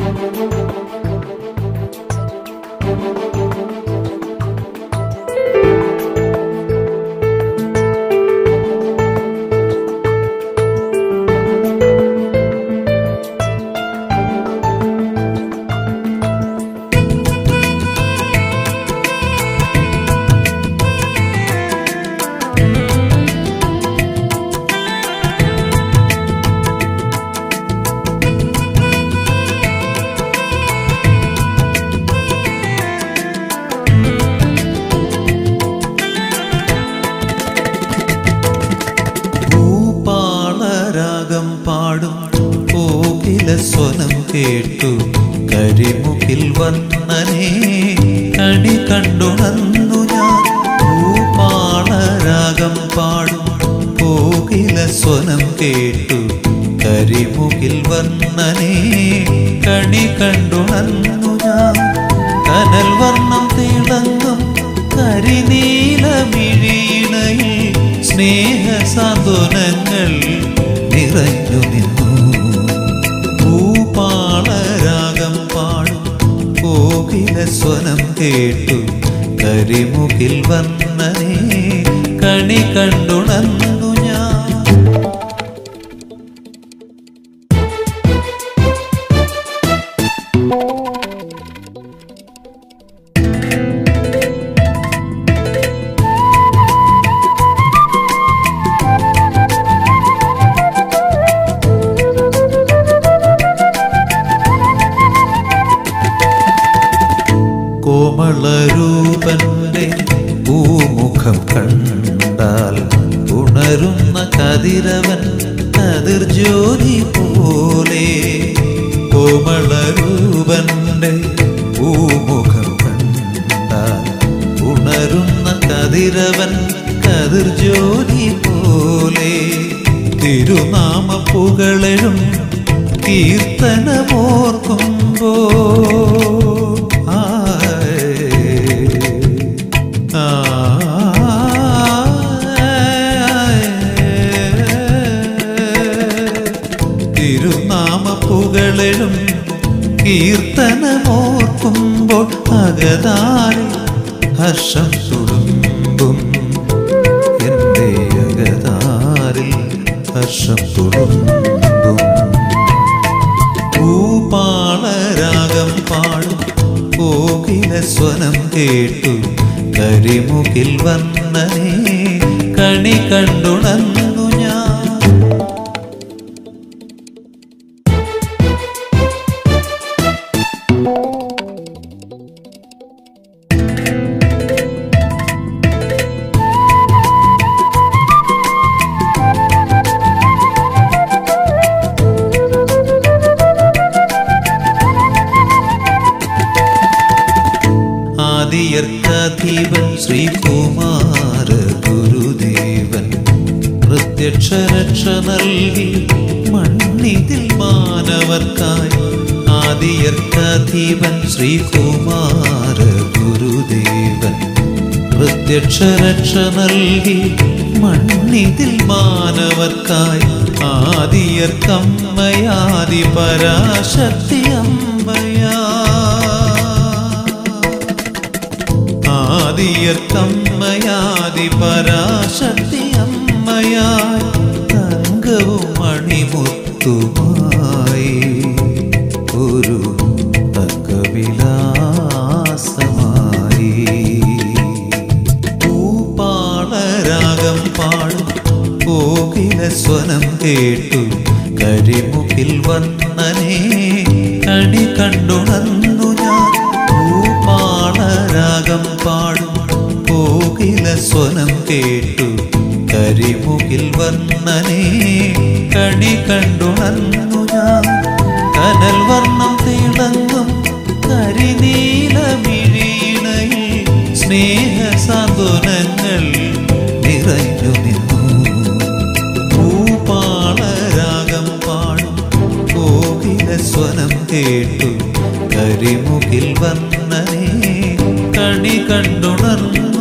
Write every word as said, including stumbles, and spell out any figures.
സ്വനം കേട്ടു കരിമുകിൽ വർണ്ണനെ കണി കണ്ടുണർന്നു ഞാൻ. ഭൂപാളരാഗം പാടും കോകില സ്വനം കേട്ടു കരിമുകിൽ വർണ്ണനെ കണി കണ്ടുണർന്നു ഞാൻ. കനൽ വർണ്ണം തിളങ്ങും കരിനീലമിഴിയിണയിൽ സ്നേഹ സാന്ത്വനങ്ങൾ നിറഞ്ഞു നിന്നു. ഭൂപാളരാഗം പാടും കോകില സ്വനം കേട്ടു കരിമുകിൽ വർണ്ണനെ കണി കണ്ടുണർന്നു ഞാൻ. കോമളരൂപന്റെ പൂമുഖം കണ്ടാൽ ഉണരുന്ന കതിരവൻ കതിർജ്യോതി പോലെ. കോമളരൂപന്റെ പൂമുഖം കണ്ടാൽ ഉണരുന്ന കതിരവൻ കതിർജ്യോതി പോലെ. തിരുനാമ പുകളെഴും കീർത്തനമോർക്കുമ്പോ തിരുനാമപ്പുകളെഴും കീർത്തനമോർക്കുമ്പോൾ അകതാരിൽ ഹർഷം തുളുമ്പും. എൻ്റെ അകതാരിൽ ഹർഷം തുളുമ്പും. ഭൂപാളരാഗം പാടും കോകില സ്വനം കേട്ടു കരിമുകിൽ വർണ്ണനെ കണി കണ്ടുണർന്നു ഞാൻ. ആദിയർക്കധീവൻ ശ്രീകുമാര ഗുരുദേവൻ പ്രത്യക്ഷരക്ഷ നൽകി മണ്ണിതിൽ മാനവർക്കായി. ആദിയർക്കധീവൻ ശ്രീകുമാര ഗുരുദേവൻ പ്രത്യക്ഷരക്ഷ നൽകി മണ്ണിതിൽ മാനവർക്കായി. ആദിയർക്കമ്മയാദി പരാശക്തി അമ്മയാ. ആദിയർക്കമ്മയാദി പരാശക്തി അമ്മയായി തങ്കവും മണിമുത്തുമായി ഒരു തങ്കവിലാസമായി. ഭൂപാളരാഗം പാടും കോകില സ്വനം കേട്ടു കരിമുകിൽ വർണ്ണനെ കണി കണ്ടുണർന്നു ഞാൻ. ഭൂപാളരാഗം പാടും കോകില സ്വനം കേട്ടു കരിമുകിൽ വർണ്ണനെ കണി കണ്ടുണർന്നു ഞാൻ. കനൽ വർണ്ണം തിളങ്ങും കരിനീലമിഴിയിണയിൽ സ്നേഹ സാന്ത്വനങ്ങൾ നിറഞ്ഞു നിന്നു. ഭൂപാളരാഗം പാടും കോകില സ്വനം കേട്ടു കരിമുകിൽ വർണ്ണനെ കണി കണ്ടുണർന്നു.